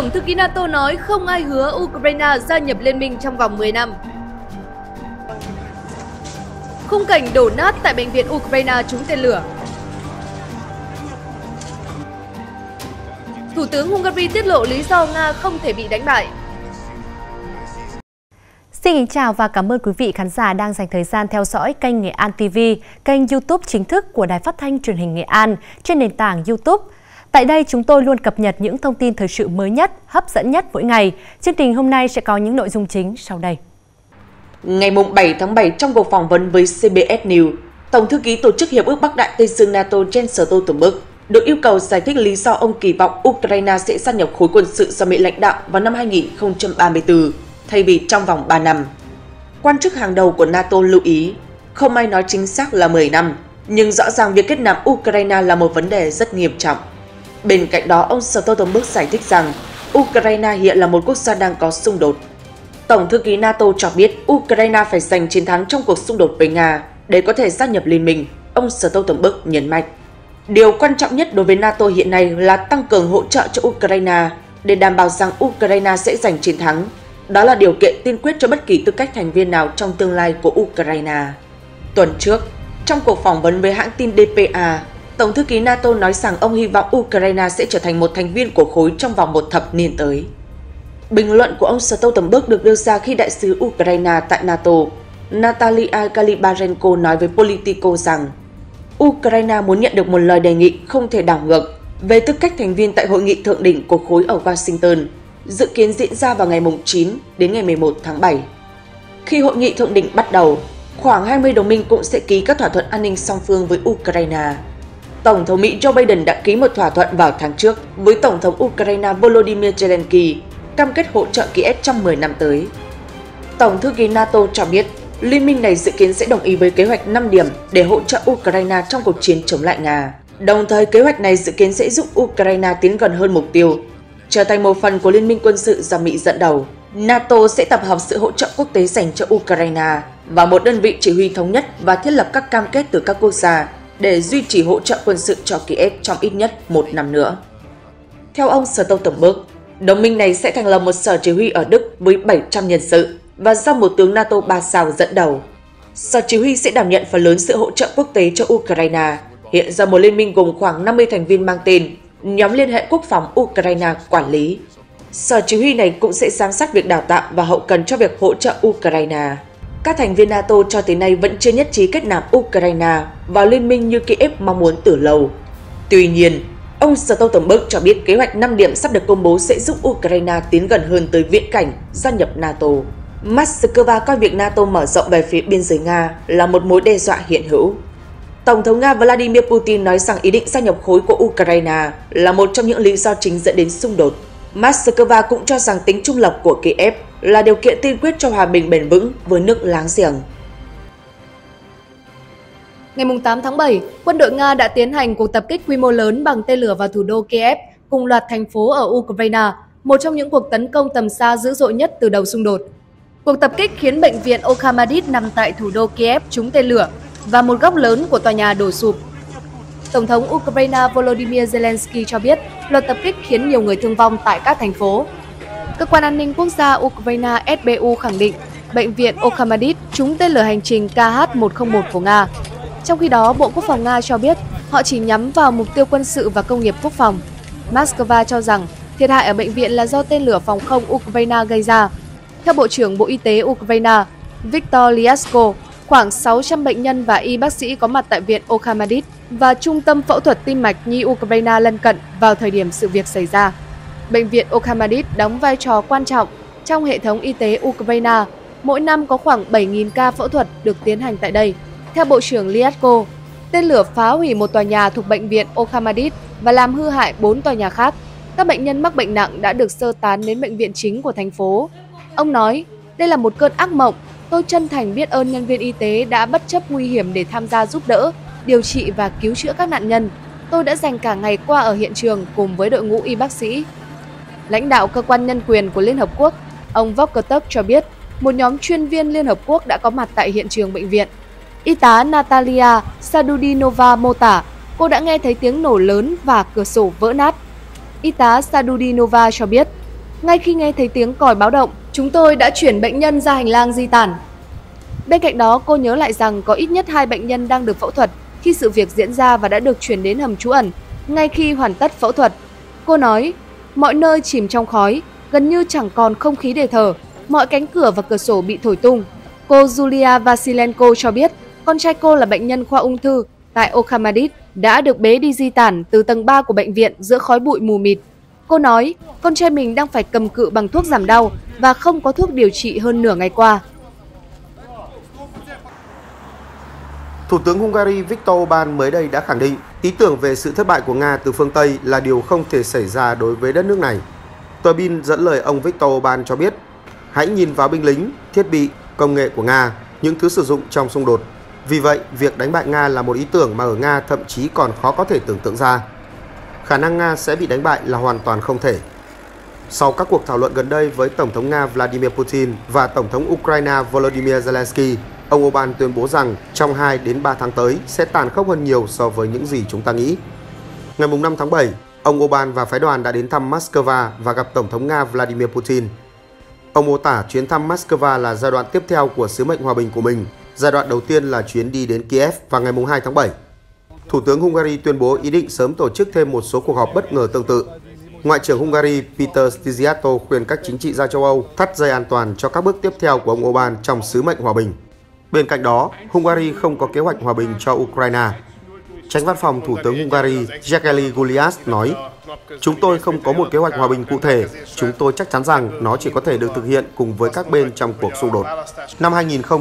Tổng thư ký NATO nói không ai hứa Ukraine gia nhập liên minh trong vòng 10 năm. Khung cảnh đổ nát tại bệnh viện Ukraine trúng tên lửa. Thủ tướng Hungary tiết lộ lý do Nga không thể bị đánh bại. Xin kính chào và cảm ơn quý vị khán giả đang dành thời gian theo dõi kênh Nghệ An TV, kênh YouTube chính thức của Đài Phát thanh Truyền hình Nghệ An trên nền tảng YouTube. Tại đây chúng tôi luôn cập nhật những thông tin thời sự mới nhất, hấp dẫn nhất mỗi ngày. Chương trình hôm nay sẽ có những nội dung chính sau đây. Ngày 7 tháng 7, trong cuộc phỏng vấn với CBS News, Tổng thư ký Tổ chức Hiệp ước Bắc Đại Tây Dương NATO Jens Stoltenberg được yêu cầu giải thích lý do ông kỳ vọng Ukraine sẽ gia nhập khối quân sự do Mỹ lãnh đạo vào năm 2034, thay vì trong vòng 3 năm. Quan chức hàng đầu của NATO lưu ý, không ai nói chính xác là 10 năm, nhưng rõ ràng việc kết nạp Ukraine là một vấn đề rất nghiêm trọng. Bên cạnh đó, ông Stoltenberg giải thích rằng Ukraine hiện là một quốc gia đang có xung đột. Tổng thư ký NATO cho biết Ukraine phải giành chiến thắng trong cuộc xung đột với Nga để có thể gia nhập liên minh, ông Stoltenberg nhấn mạnh. Điều quan trọng nhất đối với NATO hiện nay là tăng cường hỗ trợ cho Ukraine để đảm bảo rằng Ukraine sẽ giành chiến thắng. Đó là điều kiện tiên quyết cho bất kỳ tư cách thành viên nào trong tương lai của Ukraine. Tuần trước, trong cuộc phỏng vấn với hãng tin DPA, Tổng thư ký NATO nói rằng ông hy vọng Ukraine sẽ trở thành một thành viên của khối trong vòng một thập niên tới. Bình luận của ông Stoltenberg được đưa ra khi đại sứ Ukraine tại NATO, Natalia Galibarenko nói với Politico rằng Ukraine muốn nhận được một lời đề nghị không thể đảo ngược về tư cách thành viên tại hội nghị thượng đỉnh của khối ở Washington, dự kiến diễn ra vào ngày 9 đến ngày 11 tháng 7. Khi hội nghị thượng đỉnh bắt đầu, khoảng 20 đồng minh cũng sẽ ký các thỏa thuận an ninh song phương với Ukraine. Tổng thống Mỹ Joe Biden đã ký một thỏa thuận vào tháng trước với Tổng thống Ukraine Volodymyr Zelensky, cam kết hỗ trợ Kiev trong 10 năm tới. Tổng thư ký NATO cho biết, liên minh này dự kiến sẽ đồng ý với kế hoạch 5 điểm để hỗ trợ Ukraine trong cuộc chiến chống lại Nga. Đồng thời, kế hoạch này dự kiến sẽ giúp Ukraine tiến gần hơn mục tiêu, trở thành một phần của liên minh quân sự do Mỹ dẫn đầu. NATO sẽ tập hợp sự hỗ trợ quốc tế dành cho Ukraine và một đơn vị chỉ huy thống nhất và thiết lập các cam kết từ các quốc gia để duy trì hỗ trợ quân sự cho Kiev trong ít nhất 1 năm nữa. Theo ông Stoltenberg, đồng minh này sẽ thành lập một sở chỉ huy ở Đức với 700 nhân sự và do một tướng NATO 3 sao dẫn đầu. Sở chỉ huy sẽ đảm nhận phần lớn sự hỗ trợ quốc tế cho Ukraine, hiện do một liên minh gồm khoảng 50 thành viên mang tên Nhóm Liên hệ Quốc phòng Ukraine quản lý. Sở chỉ huy này cũng sẽ giám sát việc đào tạo và hậu cần cho việc hỗ trợ Ukraine. Các thành viên NATO cho tới nay vẫn chưa nhất trí kết nạp Ukraine vào liên minh như Kiev mong muốn từ lâu. Tuy nhiên, ông Stoltenberg cho biết kế hoạch 5 điểm sắp được công bố sẽ giúp Ukraine tiến gần hơn tới viễn cảnh gia nhập NATO. Moscow coi việc NATO mở rộng về phía biên giới Nga là một mối đe dọa hiện hữu. Tổng thống Nga Vladimir Putin nói rằng ý định gia nhập khối của Ukraine là một trong những lý do chính dẫn đến xung đột. Moscow cũng cho rằng tính trung lập của Kiev là điều kiện tiên quyết cho hòa bình bền vững với nước láng giềng. Ngày 8 tháng 7, quân đội Nga đã tiến hành cuộc tập kích quy mô lớn bằng tên lửa vào thủ đô Kiev cùng loạt thành phố ở Ukraine, một trong những cuộc tấn công tầm xa dữ dội nhất từ đầu xung đột. Cuộc tập kích khiến bệnh viện Okhamadit nằm tại thủ đô Kiev trúng tên lửa và một góc lớn của tòa nhà đổ sụp. Tổng thống Ukraine Volodymyr Zelensky cho biết loạt tập kích khiến nhiều người thương vong tại các thành phố. Cơ quan an ninh quốc gia Ukraine SBU khẳng định bệnh viện Okhamadit trúng tên lửa hành trình KH-101 của Nga. Trong khi đó, Bộ Quốc phòng Nga cho biết họ chỉ nhắm vào mục tiêu quân sự và công nghiệp quốc phòng. Moscow cho rằng thiệt hại ở bệnh viện là do tên lửa phòng không Ukraine gây ra. Theo Bộ trưởng Bộ Y tế Ukraine Viktor Liasko, khoảng 600 bệnh nhân và y bác sĩ có mặt tại viện Okhamadit và trung tâm phẫu thuật tim mạch nhi Ukraine lân cận vào thời điểm sự việc xảy ra. Bệnh viện Okhamadit đóng vai trò quan trọng trong hệ thống y tế Ukraine. Mỗi năm có khoảng 7.000 ca phẫu thuật được tiến hành tại đây. Theo Bộ trưởng Liasko, tên lửa phá hủy một tòa nhà thuộc bệnh viện Okhamadit và làm hư hại 4 tòa nhà khác. Các bệnh nhân mắc bệnh nặng đã được sơ tán đến bệnh viện chính của thành phố. Ông nói, đây là một cơn ác mộng. Tôi chân thành biết ơn nhân viên y tế đã bất chấp nguy hiểm để tham gia giúp đỡ, điều trị và cứu chữa các nạn nhân. Tôi đã dành cả ngày qua ở hiện trường cùng với đội ngũ y bác sĩ. Lãnh đạo cơ quan nhân quyền của Liên Hợp Quốc, ông Volker Turk cho biết, một nhóm chuyên viên Liên Hợp Quốc đã có mặt tại hiện trường bệnh viện. Y tá Natalia Sadudinova mô tả, cô đã nghe thấy tiếng nổ lớn và cửa sổ vỡ nát. Y tá Sadudinova cho biết, Ngay khi nghe thấy tiếng còi báo động, chúng tôi đã chuyển bệnh nhân ra hành lang di tản. Bên cạnh đó, cô nhớ lại rằng có ít nhất 2 bệnh nhân đang được phẫu thuật khi sự việc diễn ra và đã được chuyển đến hầm trú ẩn ngay khi hoàn tất phẫu thuật. Cô nói, mọi nơi chìm trong khói, gần như chẳng còn không khí để thở, mọi cánh cửa và cửa sổ bị thổi tung. Cô Julia Vasilenko cho biết, con trai cô là bệnh nhân khoa ung thư tại Okhamadit đã được bế đi di tản từ tầng 3 của bệnh viện giữa khói bụi mù mịt. Cô nói, con trai mình đang phải cầm cự bằng thuốc giảm đau và không có thuốc điều trị hơn nửa ngày qua. Thủ tướng Hungary Viktor Orbán mới đây đã khẳng định ý tưởng về sự thất bại của Nga từ phương Tây là điều không thể xảy ra đối với đất nước này. Tờ Bild dẫn lời ông Viktor Orbán cho biết, hãy nhìn vào binh lính, thiết bị, công nghệ của Nga, những thứ sử dụng trong xung đột. Vì vậy, việc đánh bại Nga là một ý tưởng mà ở Nga thậm chí còn khó có thể tưởng tượng ra. Khả năng Nga sẽ bị đánh bại là hoàn toàn không thể. Sau các cuộc thảo luận gần đây với Tổng thống Nga Vladimir Putin và Tổng thống Ukraine Volodymyr Zelensky, ông Orbán tuyên bố rằng trong 2 đến 3 tháng tới sẽ tàn khốc hơn nhiều so với những gì chúng ta nghĩ. Ngày 5 tháng 7, ông Orbán và phái đoàn đã đến thăm Moscow và gặp Tổng thống Nga Vladimir Putin. Ông mô tả chuyến thăm Moscow là giai đoạn tiếp theo của sứ mệnh hòa bình của mình. Giai đoạn đầu tiên là chuyến đi đến Kiev vào ngày 2 tháng 7. Thủ tướng Hungary tuyên bố ý định sớm tổ chức thêm một số cuộc họp bất ngờ tương tự. Ngoại trưởng Hungary Peter Szijjártó khuyên các chính trị gia châu Âu thắt dây an toàn cho các bước tiếp theo của ông Orbán trong sứ mệnh hòa bình. Bên cạnh đó, Hungary không có kế hoạch hòa bình cho Ukraine. Chánh văn phòng Thủ tướng Hungary Jekeli Gulyás nói, chúng tôi không có một kế hoạch hòa bình cụ thể, chúng tôi chắc chắn rằng nó chỉ có thể được thực hiện cùng với các bên trong cuộc xung đột. Năm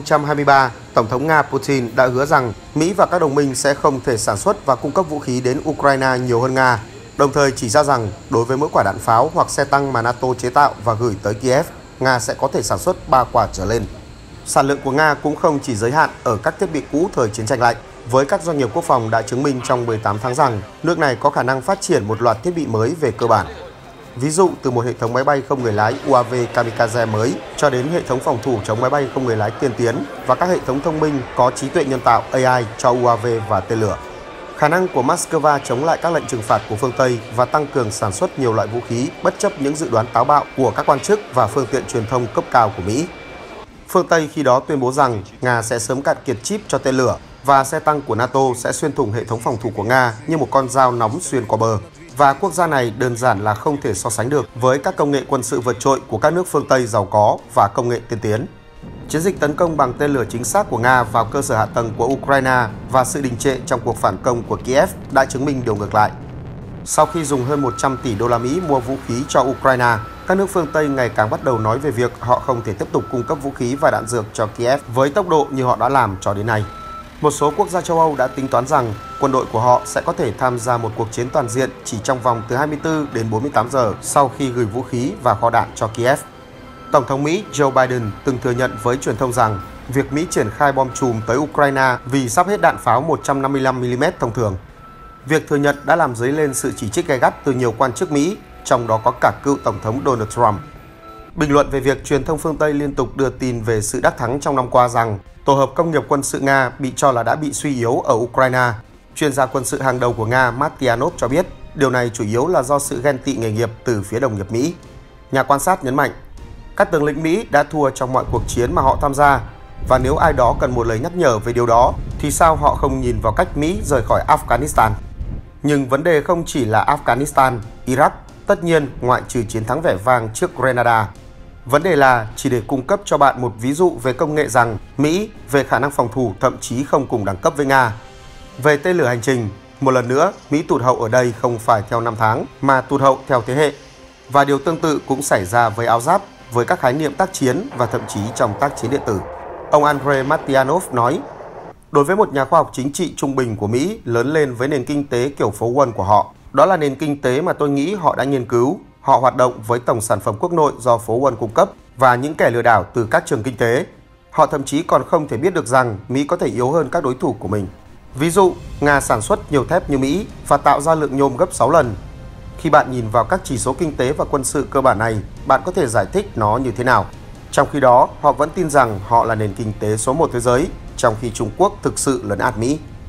2023, Tổng thống Nga Putin đã hứa rằng Mỹ và các đồng minh sẽ không thể sản xuất và cung cấp vũ khí đến Ukraine nhiều hơn Nga, đồng thời chỉ ra rằng đối với mỗi quả đạn pháo hoặc xe tăng mà NATO chế tạo và gửi tới Kiev, Nga sẽ có thể sản xuất 3 quả trở lên. Sản lượng của Nga cũng không chỉ giới hạn ở các thiết bị cũ thời chiến tranh lạnh. Với các doanh nghiệp quốc phòng đã chứng minh trong 18 tháng rằng nước này có khả năng phát triển một loạt thiết bị mới về cơ bản. Ví dụ từ một hệ thống máy bay không người lái UAV Kamikaze mới cho đến hệ thống phòng thủ chống máy bay không người lái tiên tiến và các hệ thống thông minh có trí tuệ nhân tạo AI cho UAV và tên lửa. Khả năng của Moscow chống lại các lệnh trừng phạt của phương Tây và tăng cường sản xuất nhiều loại vũ khí bất chấp những dự đoán táo bạo của các quan chức và phương tiện truyền thông cấp cao của Mỹ. Phương Tây khi đó tuyên bố rằng Nga sẽ sớm cạn kiệt chip cho tên lửa và xe tăng của NATO sẽ xuyên thủng hệ thống phòng thủ của Nga như một con dao nóng xuyên qua bờ. Và quốc gia này đơn giản là không thể so sánh được với các công nghệ quân sự vượt trội của các nước phương Tây giàu có và công nghệ tiên tiến. Chiến dịch tấn công bằng tên lửa chính xác của Nga vào cơ sở hạ tầng của Ukraine và sự đình trệ trong cuộc phản công của Kiev đã chứng minh điều ngược lại. Sau khi dùng hơn 100 tỷ đô la Mỹ mua vũ khí cho Ukraine, các nước phương Tây ngày càng bắt đầu nói về việc họ không thể tiếp tục cung cấp vũ khí và đạn dược cho Kiev với tốc độ như họ đã làm cho đến nay. Một số quốc gia châu Âu đã tính toán rằng quân đội của họ sẽ có thể tham gia một cuộc chiến toàn diện chỉ trong vòng từ 24 đến 48 giờ sau khi gửi vũ khí và kho đạn cho Kiev. Tổng thống Mỹ Joe Biden từng thừa nhận với truyền thông rằng việc Mỹ triển khai bom chùm tới Ukraine vì sắp hết đạn pháo 155mm thông thường. Việc thừa nhận đã làm dấy lên sự chỉ trích gay gắt từ nhiều quan chức Mỹ, trong đó có cả cựu Tổng thống Donald Trump. Bình luận về việc truyền thông phương Tây liên tục đưa tin về sự đắc thắng trong năm qua rằng tổ hợp công nghiệp quân sự Nga bị cho là đã bị suy yếu ở Ukraine, chuyên gia quân sự hàng đầu của Nga Martyanov cho biết điều này chủ yếu là do sự ghen tị nghề nghiệp từ phía đồng nghiệp Mỹ. Nhà quan sát nhấn mạnh, các tướng lĩnh Mỹ đã thua trong mọi cuộc chiến mà họ tham gia, và nếu ai đó cần một lời nhắc nhở về điều đó thì sao họ không nhìn vào cách Mỹ rời khỏi Afghanistan. Nhưng vấn đề không chỉ là Afghanistan, Iraq, tất nhiên ngoại trừ chiến thắng vẻ vang trước Grenada. Vấn đề là chỉ để cung cấp cho bạn một ví dụ về công nghệ rằng Mỹ về khả năng phòng thủ thậm chí không cùng đẳng cấp với Nga. Về tên lửa hành trình, một lần nữa Mỹ tụt hậu ở đây không phải theo năm tháng mà tụt hậu theo thế hệ. Và điều tương tự cũng xảy ra với áo giáp, với các khái niệm tác chiến và thậm chí trong tác chiến điện tử. Ông Andrei Martyanov nói, đối với một nhà khoa học chính trị trung bình của Mỹ lớn lên với nền kinh tế kiểu phố Wall của họ, đó là nền kinh tế mà tôi nghĩ họ đã nghiên cứu. Họ hoạt động với tổng sản phẩm quốc nội do phố Wall cung cấp và những kẻ lừa đảo từ các trường kinh tế. Họ thậm chí còn không thể biết được rằng Mỹ có thể yếu hơn các đối thủ của mình. Ví dụ, Nga sản xuất nhiều thép như Mỹ và tạo ra lượng nhôm gấp 6 lần. Khi bạn nhìn vào các chỉ số kinh tế và quân sự cơ bản này, bạn có thể giải thích nó như thế nào. Trong khi đó, họ vẫn tin rằng họ là nền kinh tế số 1 thế giới, trong khi Trung Quốc thực sự lấn át Mỹ.